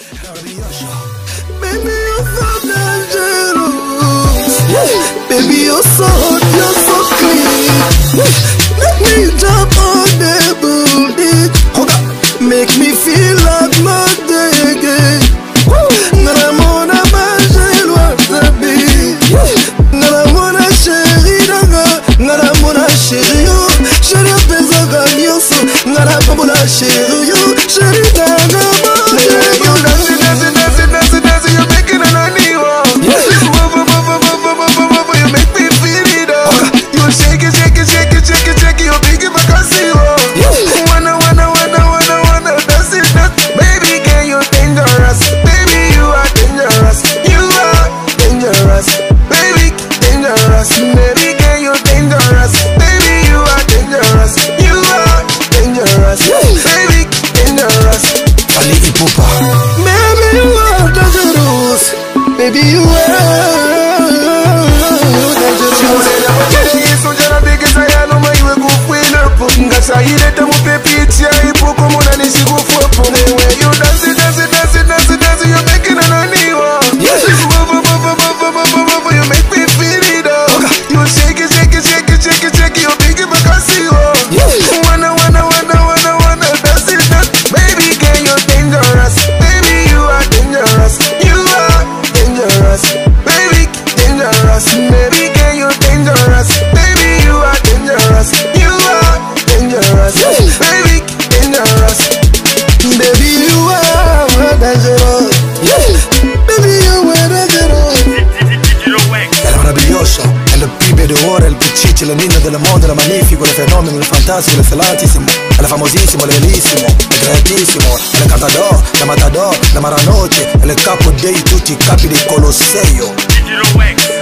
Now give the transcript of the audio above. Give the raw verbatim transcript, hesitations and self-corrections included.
Baby, you're so dangerous. Baby, you're so hot, you're so clean. Make me jump on the booty. Make me feel like my day again. Naramona manger wasabi. Naramona chérie danga. Naramona chérie yo. Chérie pesa ganyoso. Naramona chérie yo. Chérie danga manger. You dancing, dancing, dancing, dancing, dancing. You're making an honey walk. You make me feel it up. You shake it, shake it, shake it, shake it, shake it. You're making my cousin walk. Wanna, wanna, wanna, wanna, wanna dance it, dance. Baby girl, you're dangerous. Baby, you are dangerous. You are dangerous. Baby, dangerous. Baby girl, you're dangerous. Baby, you are dangerous. You are dangerous. Baby, dangerous. Ali Ipupa. Baby, you are dangerous. Baby, you are ngasaireta mupepitia ipo komona nisikufopo. The way you dance it, dance it, dance it, dance it, dance it, you're making an honey walk. You make me feel it up. You shake it, shake it, shake it, shake it, shake it. You're big in my casio. Wanna, wanna, wanna, wanna, wanna dance it, dance. Baby girl, you're dangerous. Baby, you are dangerous. You are dangerous. Baby, dangerous. Baby girl, you're dangerous. Baby, you are dangerous. You are dangerous. Baby, dangerous. Baby, you are dangerous. Baby, you are dangerous. È meraviglioso, è il pibe d'oro, il picciccio, le ninne del mondo, è magnifico, il fenomeno, il fantastico, l'eccellentissimo, è il famosissimo, è bellissimo, è creatissimo, è il cantador, il matador, la maranoce, è il capo dei tutti i capi del Colosseo.